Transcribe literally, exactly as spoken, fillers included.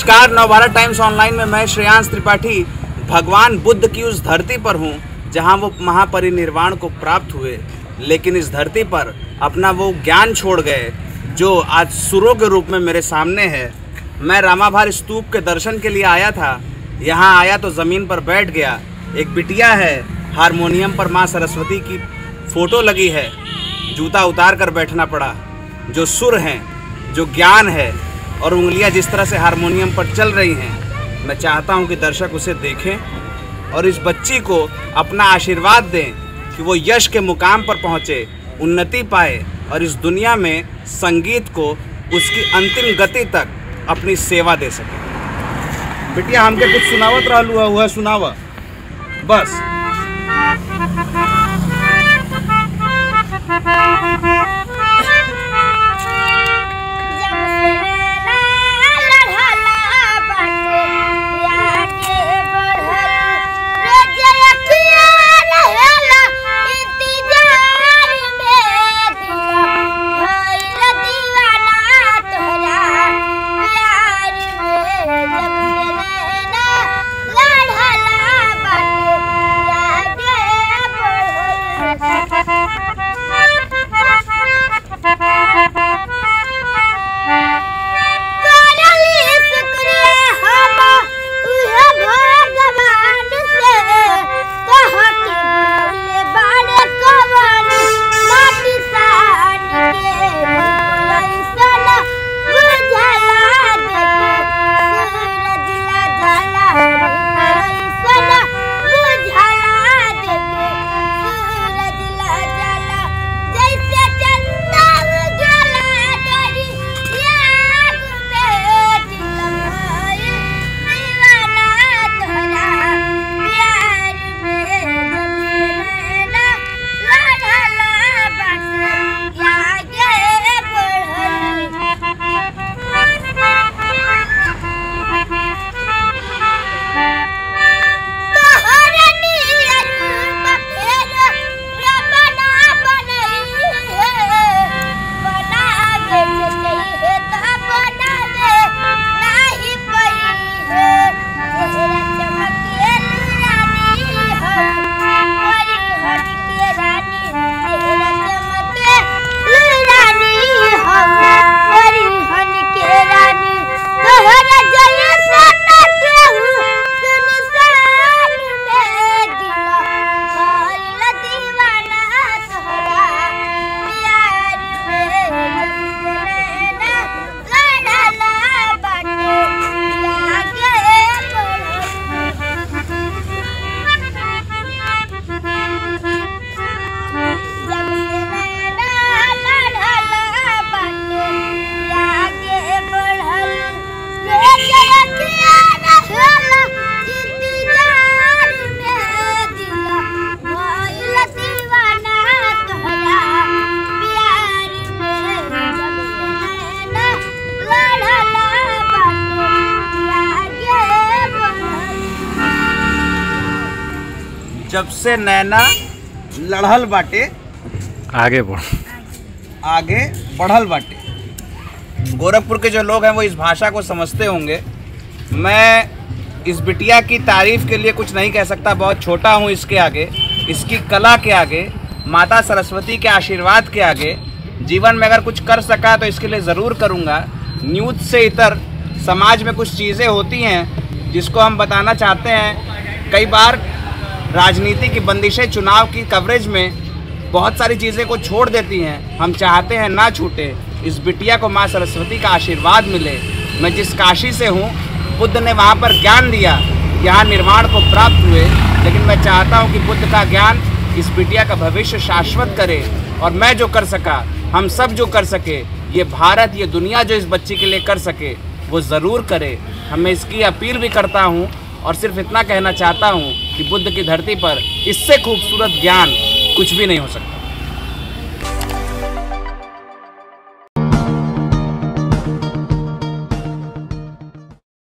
नमस्कार, Navbharat times online में मैं श्रेयांश त्रिपाठी भगवान बुद्ध की उस धरती पर हूँ जहाँ वो महापरिनिर्वाण को प्राप्त हुए, लेकिन इस धरती पर अपना वो ज्ञान छोड़ गए जो आज सुरों के रूप में मेरे सामने है। मैं रामाभार स्तूप के दर्शन के लिए आया था। यहाँ आया तो ज़मीन पर बैठ गया। एक बिटिया है, हारमोनियम पर माँ सरस्वती की फ़ोटो लगी है। जूता उतार कर बैठना पड़ा। जो सुर हैं, जो ज्ञान है और उंगलियां जिस तरह से हारमोनियम पर चल रही हैं, मैं चाहता हूं कि दर्शक उसे देखें और इस बच्ची को अपना आशीर्वाद दें कि वो यश के मुकाम पर पहुंचे, उन्नति पाए और इस दुनिया में संगीत को उसकी अंतिम गति तक अपनी सेवा दे सके। बिटिया हमके कुछ सुनावत रहलू है, वह सुनावा बस। जब से नैना लड़हल बाटे आगे बढ़ आगे बढ़ल बाटे। गोरखपुर के जो लोग हैं वो इस भाषा को समझते होंगे। मैं इस बिटिया की तारीफ़ के लिए कुछ नहीं कह सकता, बहुत छोटा हूँ इसके आगे, इसकी कला के आगे, माता सरस्वती के आशीर्वाद के आगे। जीवन में अगर कुछ कर सका तो इसके लिए ज़रूर करूँगा। न्यूज़ से इतर समाज में कुछ चीज़ें होती हैं जिसको हम बताना चाहते हैं। कई बार राजनीति की बंदिशें चुनाव की कवरेज में बहुत सारी चीज़ें को छोड़ देती हैं। हम चाहते हैं ना छूटे। इस बिटिया को माँ सरस्वती का आशीर्वाद मिले। मैं जिस काशी से हूँ, बुद्ध ने वहाँ पर ज्ञान दिया, यहाँ निर्वाण को प्राप्त हुए, लेकिन मैं चाहता हूँ कि बुद्ध का ज्ञान इस बिटिया का भविष्य शाश्वत करे। और मैं जो कर सका, हम सब जो कर सके, ये भारत, ये दुनिया जो इस बच्ची के लिए कर सके वो ज़रूर करे। हमें इसकी अपील भी करता हूँ और सिर्फ इतना कहना चाहता हूँ कि बुद्ध की धरती पर इससे खूबसूरत ज्ञान कुछ भी नहीं हो सकता।